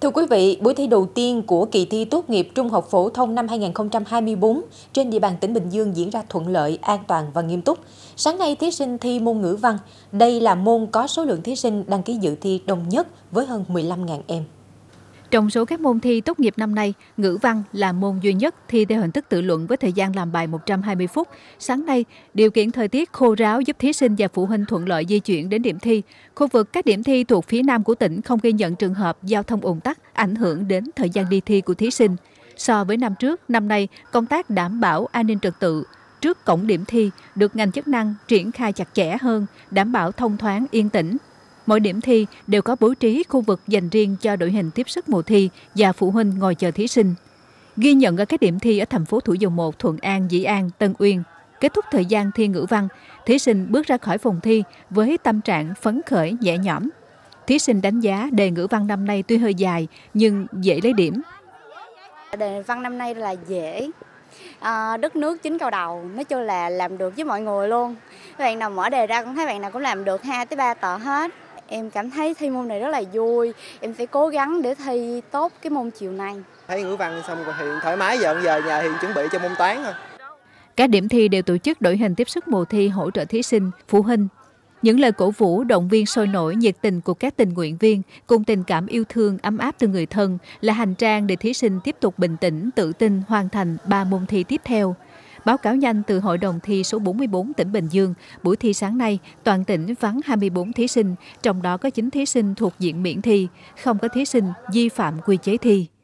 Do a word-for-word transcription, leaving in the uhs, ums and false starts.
Thưa quý vị, buổi thi đầu tiên của kỳ thi tốt nghiệp trung học phổ thông năm hai nghìn không trăm hai mươi tư trên địa bàn tỉnh Bình Dương diễn ra thuận lợi, an toàn và nghiêm túc. Sáng nay, thí sinh thi môn ngữ văn. Đây là môn có số lượng thí sinh đăng ký dự thi đông nhất với hơn mười lăm nghìn em. Trong số các môn thi tốt nghiệp năm nay, ngữ văn là môn duy nhất thi theo hình thức tự luận với thời gian làm bài một trăm hai mươi phút. Sáng nay, điều kiện thời tiết khô ráo giúp thí sinh và phụ huynh thuận lợi di chuyển đến điểm thi. Khu vực các điểm thi thuộc phía nam của tỉnh không ghi nhận trường hợp giao thông ùn tắc ảnh hưởng đến thời gian đi thi của thí sinh. So với năm trước, năm nay, công tác đảm bảo an ninh trật tự trước cổng điểm thi được ngành chức năng triển khai chặt chẽ hơn, đảm bảo thông thoáng yên tĩnh. Mỗi điểm thi đều có bố trí khu vực dành riêng cho đội hình tiếp sức mùa thi và phụ huynh ngồi chờ thí sinh. Ghi nhận ở các điểm thi ở thành phố Thủ Dầu Một, Thuận An, Dĩ An, Tân Uyên, kết thúc thời gian thi ngữ văn, thí sinh bước ra khỏi phòng thi với tâm trạng phấn khởi nhẹ nhõm. Thí sinh đánh giá đề ngữ văn năm nay tuy hơi dài nhưng dễ lấy điểm. Đề văn năm nay là dễ. À, đất nước chín câu đầu, nói chung là làm được với mọi người luôn. Các bạn nào mở đề ra cũng thấy bạn nào cũng làm được hai tới ba tờ hết. Em cảm thấy thi môn này rất là vui, em sẽ cố gắng để thi tốt cái môn chiều nay. Thấy ngữ văn xong rồi thì thoải mái, giờ giờ nhà thì chuẩn bị cho môn toán thôi. Các điểm thi đều tổ chức đội hình tiếp sức mùa thi hỗ trợ thí sinh, phụ huynh. Những lời cổ vũ, động viên sôi nổi, nhiệt tình của các tình nguyện viên cùng tình cảm yêu thương, ấm áp từ người thân là hành trang để thí sinh tiếp tục bình tĩnh, tự tin hoàn thành ba môn thi tiếp theo. Báo cáo nhanh từ Hội đồng thi số bốn mươi tư tỉnh Bình Dương, buổi thi sáng nay, toàn tỉnh vắng hai mươi tư thí sinh, trong đó có chín thí sinh thuộc diện miễn thi, không có thí sinh vi phạm quy chế thi.